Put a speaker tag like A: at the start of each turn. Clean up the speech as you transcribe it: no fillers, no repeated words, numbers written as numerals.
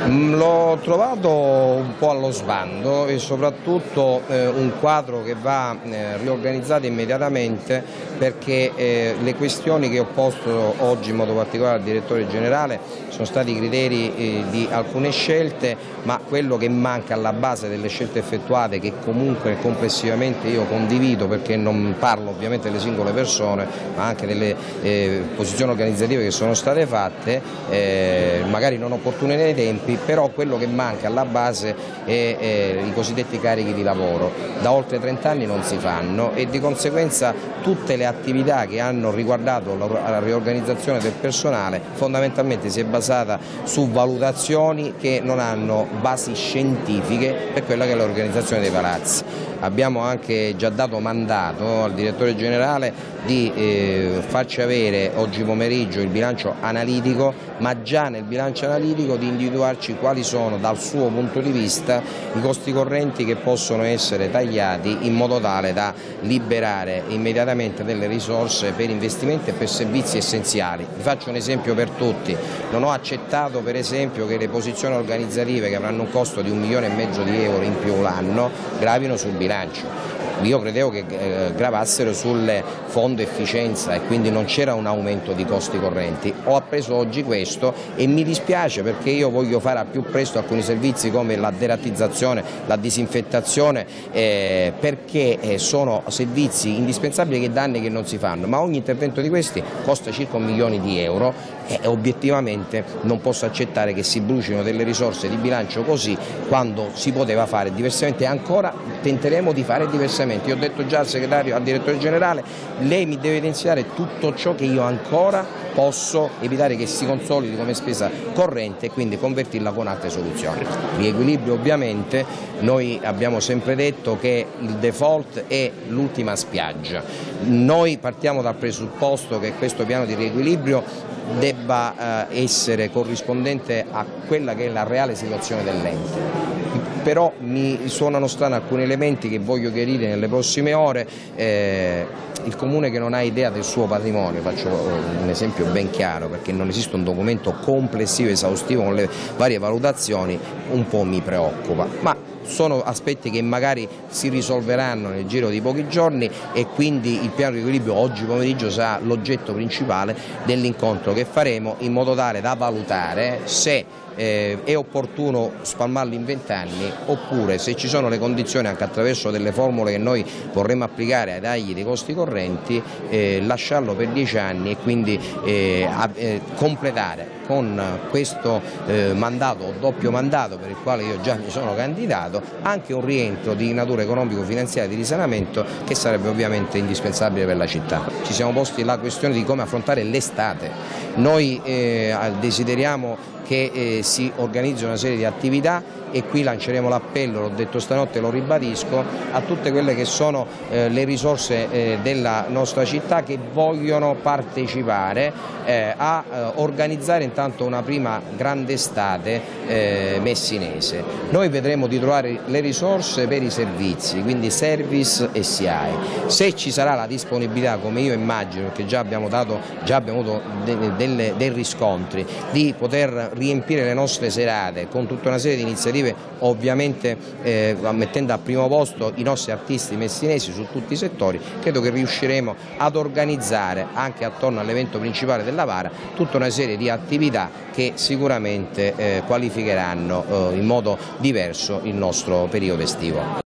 A: L'ho trovato un po' allo sbando e soprattutto un quadro che va riorganizzato immediatamente, perché le questioni che ho posto oggi in modo particolare al direttore generale sono stati i criteri di alcune scelte, ma quello che manca alla base delle scelte effettuate, che comunque complessivamente io condivido, perché non parlo ovviamente delle singole persone ma anche delle posizioni organizzative che sono state fatte, magari non opportune nei tempi, però quello che manca alla base è i cosiddetti carichi di lavoro. Da oltre 30 anni non si fanno e di conseguenza tutte le attività che hanno riguardato la riorganizzazione del personale fondamentalmente si è basata su valutazioni che non hanno basi scientifiche per quella che è l'organizzazione dei palazzi. Abbiamo anche già dato mandato al direttore generale di farci avere oggi pomeriggio il bilancio analitico, ma già nel bilancio analitico di individuarci quali sono dal suo punto di vista i costi correnti che possono essere tagliati in modo tale da liberare immediatamente delle risorse per investimenti e per servizi essenziali. Vi faccio un esempio per tutti: non ho accettato per esempio che le posizioni organizzative che avranno un costo di 1,5 milioni di euro in più l'anno gravino sul bilancio. Io credevo che gravassero sul fondo efficienza e quindi non c'era un aumento di costi correnti. Ho appreso oggi questo e mi dispiace, perché io voglio fare al più presto alcuni servizi come la derattizzazione, la disinfettazione, perché sono servizi indispensabili che da anni che non si fanno, ma ogni intervento di questi costa circa 1 milione di euro e obiettivamente non posso accettare che si brucino delle risorse di bilancio così quando si poteva fare diversamente, e ancora tenteremo di fare diversamente. Io ho detto già al segretario, al direttore generale: lei mi deve evidenziare tutto ciò che io ancora posso evitare che si consolidi come spesa corrente e quindi convertirla con altre soluzioni. Riequilibrio, ovviamente noi abbiamo sempre detto che il default è l'ultima spiaggia. Noi partiamo dal presupposto che questo piano di riequilibrio debba essere corrispondente a quella che è la reale situazione dell'ente. Però mi suonano strani alcuni elementi che voglio chiarire nelle prossime ore. Il Comune che non ha idea del suo patrimonio, faccio un esempio ben chiaro, perché non esiste un documento complessivo esaustivo con le varie valutazioni, un po' mi preoccupa, ma sono aspetti che magari si risolveranno nel giro di pochi giorni e quindi il piano di riequilibrio oggi pomeriggio sarà l'oggetto principale dell'incontro che faremo, in modo tale da valutare se è opportuno spalmarlo in 20 anni oppure, se ci sono le condizioni, anche attraverso delle formule che noi vorremmo applicare ai tagli dei costi correnti, lasciarlo per 10 anni e quindi completare con questo mandato o doppio mandato, per il quale io già mi sono candidato, anche un rientro di natura economico-finanziaria di risanamento che sarebbe ovviamente indispensabile per la città. Ci siamo posti la questione di come affrontare l'estate. Noi desideriamo che si organizzi una serie di attività e qui lanceremo l'appello, l'ho detto stanotte, lo ribadisco, a tutte quelle che sono le risorse della nostra città che vogliono partecipare a organizzare intanto una prima grande estate messinese. Noi vedremo di trovare le risorse per i servizi, quindi service e SIAE. Se ci sarà la disponibilità, come io immagino, perché già abbiamo avuto dei riscontri, di poter riempire le nostre serate con tutta una serie di iniziative, ovviamente mettendo al primo posto i nostri artisti messinesi su tutti i settori, credo che riusciremo ad organizzare anche attorno all'evento principale della Vara tutta una serie di attività che sicuramente qualificheranno in modo diverso il nostro periodo estivo.